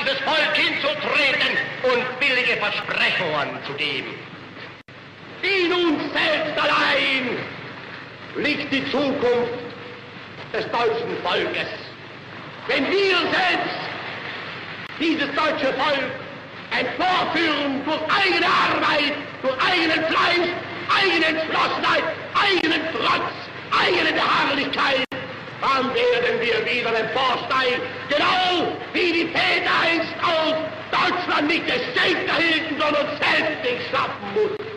dieses Volk hinzutreten und billige Versprechungen zu geben. In uns selbst allein liegt die Zukunft des deutschen Volkes. Wenn wir selbst dieses deutsche Volk emporführen durch eigene Arbeit, durch eigenen Fleiß, eigene Entschlossenheit, eigenen Trotz, eigene Beharrlichkeit, dann werden wir wieder emporsteigen, genau wie die Väter einst aus Deutschland nicht das Geld erhielten, sondern selbst nicht schaffen mussten.